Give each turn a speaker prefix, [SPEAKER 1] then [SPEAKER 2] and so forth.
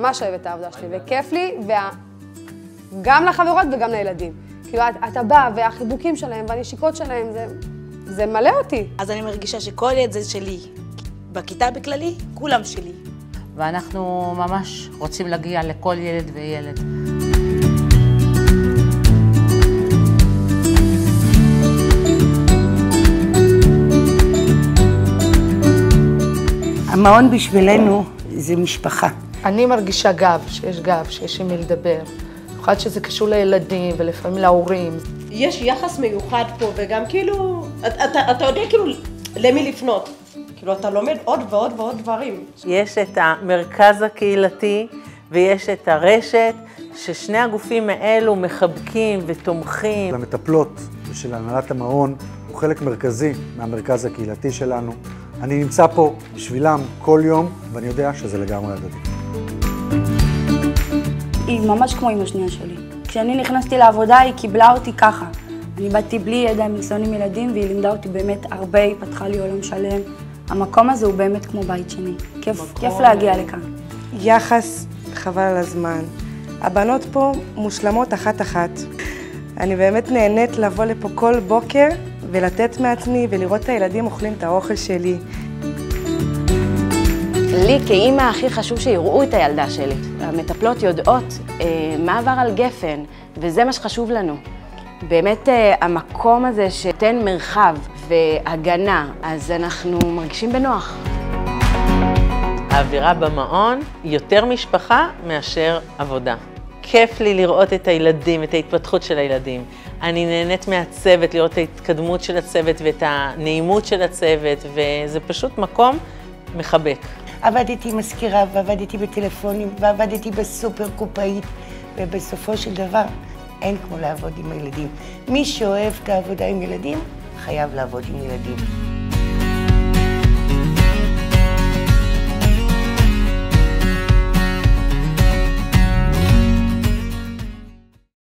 [SPEAKER 1] ממש אוהבת את העבודה שלי, וכיף לי, גם לחברות וגם לילדים. כאילו, אתה בא, והחיבוקים שלהם והנשיקות שלהם, זה מלא אותי.
[SPEAKER 2] אז אני מרגישה שכל ילד זה שלי. בכיתה בכללי, כולם שלי.
[SPEAKER 3] ואנחנו ממש רוצים להגיע לכל ילד וילד.
[SPEAKER 4] המעון בשבילנו זה משפחה.
[SPEAKER 5] אני מרגישה גב, שיש עם מי לדבר. במיוחד שזה קשור לילדים ולפעמים להורים.
[SPEAKER 6] יש יחס מיוחד פה, וגם כאילו, אתה יודע כאילו למי לפנות. כאילו אתה לומד עוד ועוד ועוד דברים.
[SPEAKER 7] יש את המרכז הקהילתי ויש את הרשת, ששני הגופים האלו מחבקים ותומכים.
[SPEAKER 8] המטפלות של הנהלת המעון הוא חלק מרכזי מהמרכז הקהילתי שלנו. אני נמצא פה בשבילם כל יום, ואני יודע שזה לגמרי הדדי.
[SPEAKER 9] היא ממש כמו אמא שנייה שלי. כשאני נכנסתי לעבודה, היא קיבלה אותי ככה. אני באתי בלי ידע מניסיון עם ילדים, והיא לימדה אותי באמת הרבה, היא פתחה לי עולם שלם. המקום הזה הוא באמת כמו בית שני. כיף להגיע לכאן.
[SPEAKER 10] יחס חבל על הזמן. הבנות פה מושלמות אחת-אחת. אני באמת נהנית לבוא לפה כל בוקר ולתת מעצמי ולראות את הילדים אוכלים את האוכל שלי.
[SPEAKER 11] לי כאימא הכי חשוב שיראו את הילדה שלי. המטפלות יודעות מה עבר על גפן, וזה מה שחשוב לנו. באמת המקום הזה שתן מרחב והגנה, אז אנחנו מרגישים בנוח.
[SPEAKER 7] האווירה במעון היא יותר משפחה מאשר עבודה. כיף לי לראות את הילדים, את ההתפתחות של הילדים. אני נהנית מהצוות, לראות את ההתקדמות של הצוות ואת הנעימות של הצוות, וזה פשוט מקום מחבק.
[SPEAKER 4] עבדתי מזכירה ועבדתי בטלפונים ועבדתי בסופר קופאית, ובסופו של דבר אין כמו לעבוד עם הילדים. מי שאוהב את העבודה עם ילדים, חייב לעבוד עם ילדים.